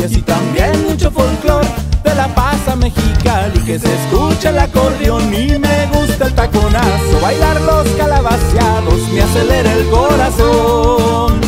historias y también mucho folclor. De La Paz a Mexicali que se escucha el acordeón y me gusta el taconazo. Bailar los calabaceados me acelera el corazón.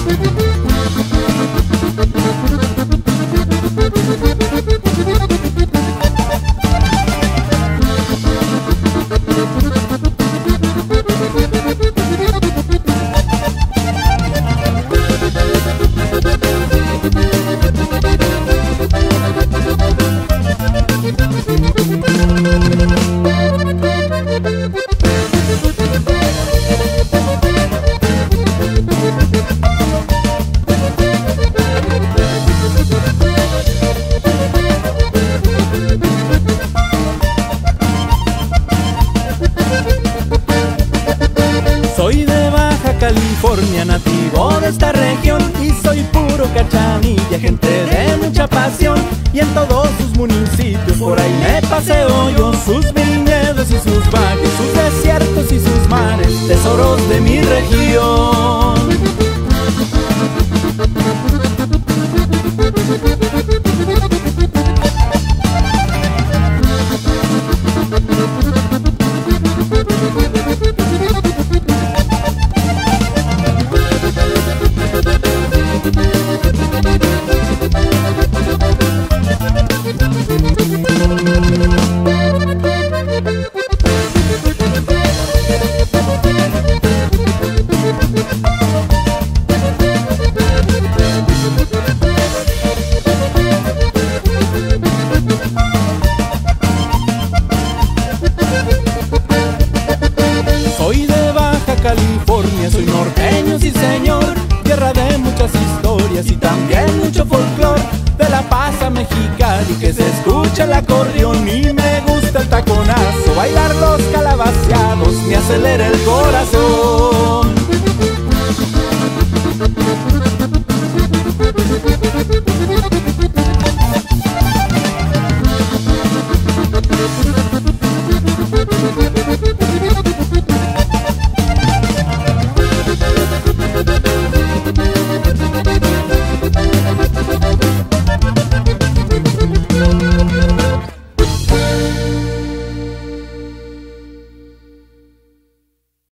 Soy de Baja California, nativo de esta región, y soy puro cachanilla, gente de mucha pasión. Y en todos sus municipios por ahí me paseo yo, sus viñedos y sus valles, sus desiertos y sus mares, tesoros de mi región. Soy de Baja California, soy norteño, sí señor, tierra de muchas historias y también mucho folclor. De La Paz a Mexicali que se escucha el acordeón y me gusta el taconazo. Bailar los calabaceados me acelera el